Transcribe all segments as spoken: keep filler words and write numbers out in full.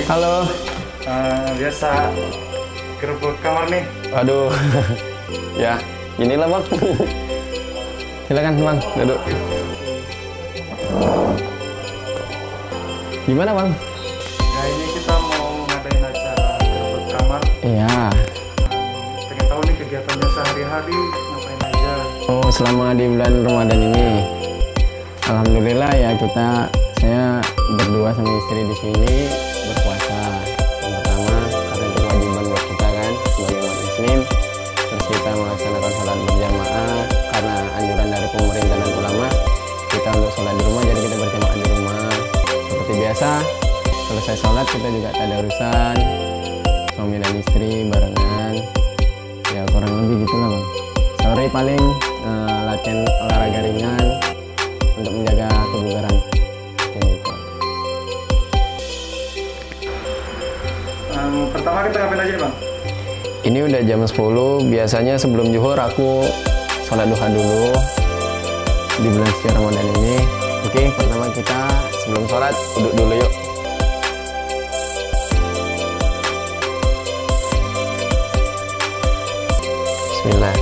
Halo. Uh, biasa gerbek kamar nih. Aduh. Ya, inilah bang. Silakan bang, duduk. Gimana bang? Ya ini kita mau ngadain acara gerbek kamar. Iya. Pengen tahu nih kegiatannya sehari-hari ngapain aja. Oh, selama di bulan Ramadan ini, alhamdulillah ya kita, saya berdua sama istri di sini berpuasa. Yang pertama karena itu kewajiban buat kita kan sebagai umat Muslim. Terus kita melaksanakan sholat berjamaah karena anjuran dari pemerintah dan ulama kita untuk sholat di rumah, jadi kita berjamaah di rumah. Seperti biasa, selesai sholat kita juga tadarusan suami dan istri barengan. Ya kurang lebih gitulah bang. Sore paling uh, latihan olahraga ringan untuk menjaga kebugaran. Gitu. Um, pertama kita ngapain aja nih bang? Ini udah jam sepuluh, biasanya sebelum zuhur aku sholat duha dulu di bulan suci Ramadan ini. Oke, pertama kita sebelum sholat duduk dulu yuk. Bismillah.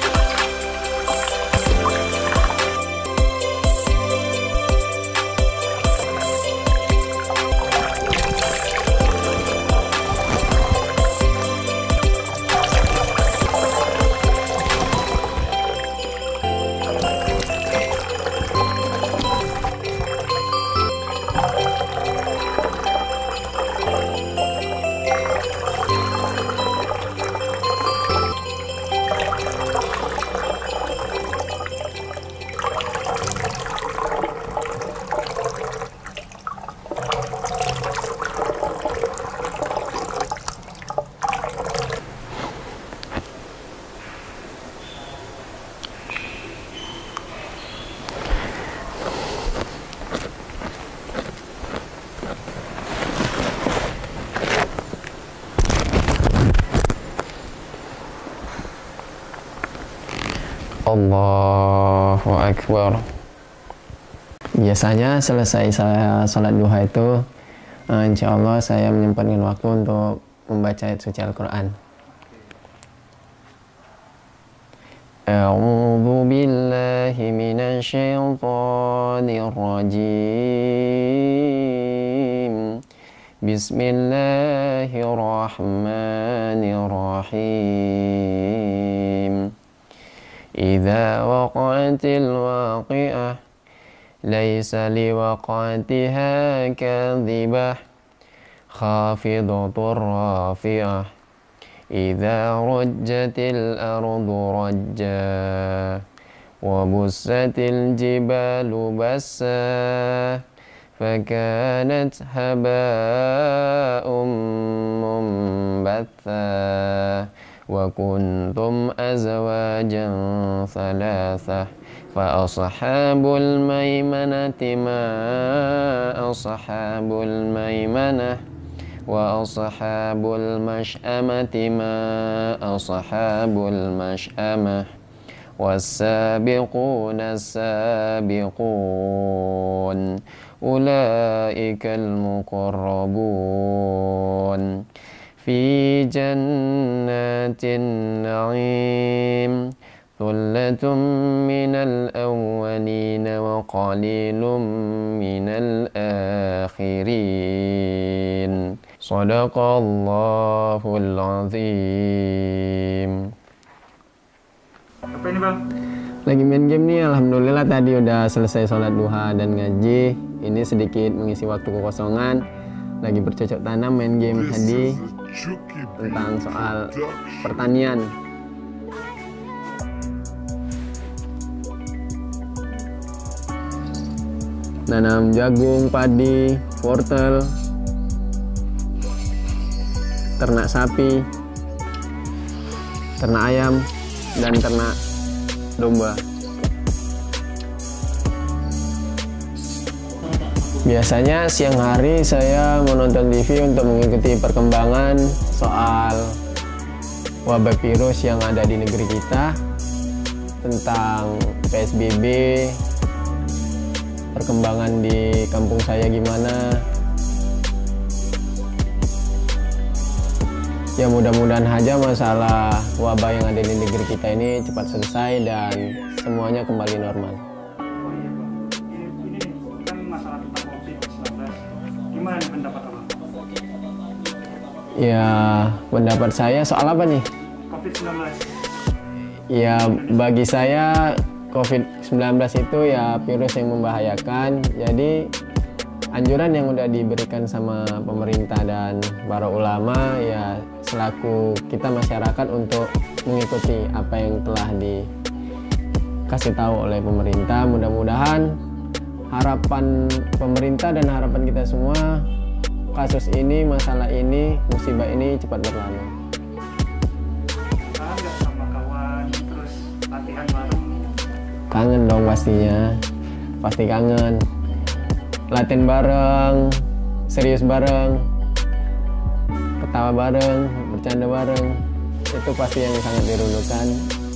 Allahu Akbar. Biasanya selesai saya sholat duha itu, insya Allah saya menyempatkan waktu untuk membaca ayat suci Al-Quran. A'udzu billahi minasy syaithanir rajim. Bismillahirrahmanirrahim. Idza waqa'atil waqi'ah laisa liwaqa'atiha kadhibah khafidatur rafi'ah idza rajjatil ardu rajja wa bussatil jibalu bassa fakanat haba'um munbatha wa kuntum azwajan thalathah fa ashabul maimanati ma ashabul maimanah wa ashabul mash'amati ma ashabul mash'amah was-sabiquna as-sabiqun ulaikal muqarrabun fi jannatin na'im thullatun minal awwalin wa qalilun minal akhirin. Shadaqallahul azim. Apa ini bang? Lagi main game nih, alhamdulillah tadi udah selesai sholat duha dan ngaji. Ini sedikit mengisi waktu kekosongan. Lagi bercocok tanam main game tadi tentang soal pertanian. Nanam jagung, padi, wortel, ternak sapi, ternak ayam, dan ternak domba. Biasanya siang hari saya menonton T V untuk mengikuti perkembangan soal wabah virus yang ada di negeri kita, tentang P S B B, perkembangan di kampung saya gimana. Ya mudah-mudahan aja masalah wabah yang ada di negeri kita ini cepat selesai dan semuanya kembali normal. Oh iya Bang, ini, ini kan masalah tentang covid sembilan belas. Gimana nih pendapat Abang? Ya pendapat saya soal apa nih? covid sembilan belas. Ya bagi saya covid sembilan belas itu ya virus yang membahayakan. Jadi anjuran yang udah diberikan sama pemerintah dan para ulama ya selaku kita masyarakat untuk mengikuti apa yang telah dikasih tahu oleh pemerintah. Mudah-mudahan harapan pemerintah dan harapan kita semua kasus ini, masalah ini, musibah ini cepat berlalu. Kangen nggak sama kawan terus latihan bareng? Kangen dong pastinya, pasti kangen. Latihan bareng, serius bareng, ketawa bareng, bercanda bareng, itu pasti yang sangat dirindukan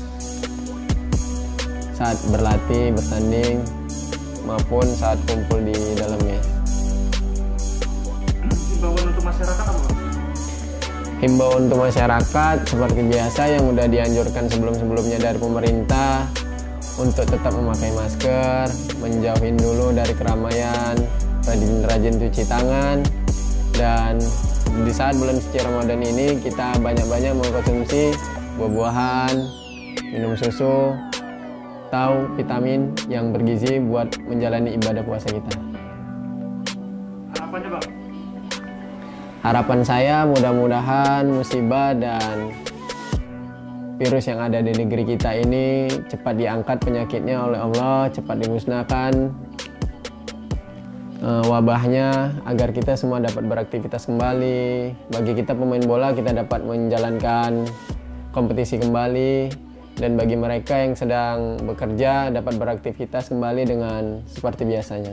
saat berlatih, bertanding, maupun saat kumpul di dalam mes. Himbauan untuk masyarakat apa Bang? Himbauan untuk masyarakat seperti biasa yang udah dianjurkan sebelum-sebelumnya dari pemerintah, untuk tetap memakai masker, menjauhin dulu dari keramaian, rajin-rajin cuci tangan, dan di saat bulan suci Ramadan ini kita banyak-banyak mengkonsumsi buah-buahan, minum susu, atau vitamin yang bergizi buat menjalani ibadah puasa kita. Harapannya Bang? Harapan saya mudah-mudahan musibah dan virus yang ada di negeri kita ini cepat diangkat penyakitnya oleh Allah, cepat dimusnahkan uh, wabahnya agar kita semua dapat beraktivitas kembali. Bagi kita pemain bola, kita dapat menjalankan kompetisi kembali, dan bagi mereka yang sedang bekerja dapat beraktivitas kembali dengan seperti biasanya.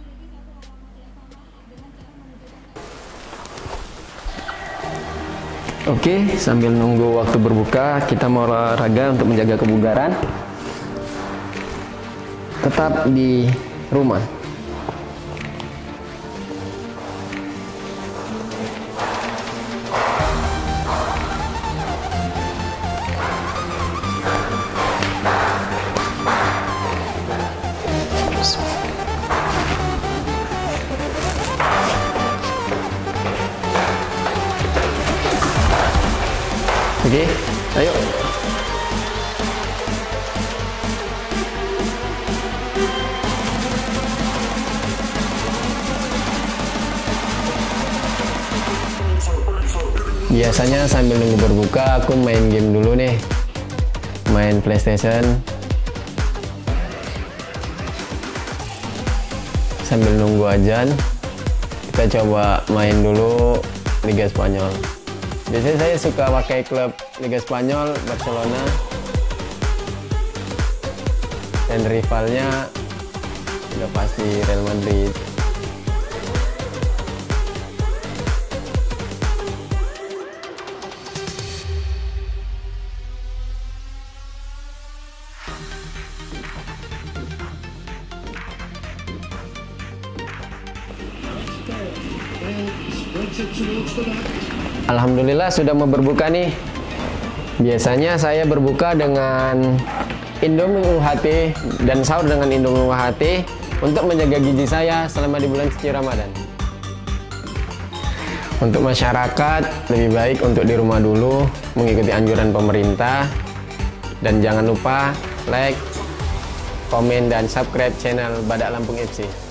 Oke, sambil nunggu waktu berbuka, kita mau olahraga untuk menjaga kebugaran. Tetap di rumah. Oke, ayo. Biasanya sambil nunggu berbuka aku main game dulu nih, main PlayStation sambil nunggu azan. Kita coba main dulu Liga Spanyol. Biasanya saya suka pakai klub Liga Spanyol, Barcelona, dan rivalnya udah pasti Real Madrid. Alhamdulillah sudah mau berbuka nih. Biasanya saya berbuka dengan Indomie U H T dan sahur dengan Indomie U H T untuk menjaga gizi saya selama di bulan suci Ramadan. Untuk masyarakat lebih baik untuk di rumah dulu, mengikuti anjuran pemerintah, dan jangan lupa like, komen, dan subscribe channel Badak Lampung F C.